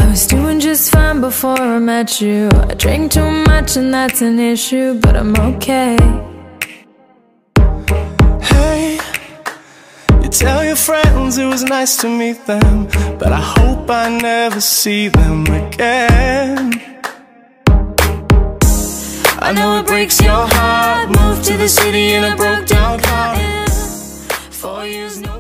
was doing just fine before I met you. I drink too much and that's an issue, but I'm okay. Hey, you tell your friends it was nice to meet them, but I hope I never see them again. I know it breaks your heart. Moved to the city in a broke down car. 4 years no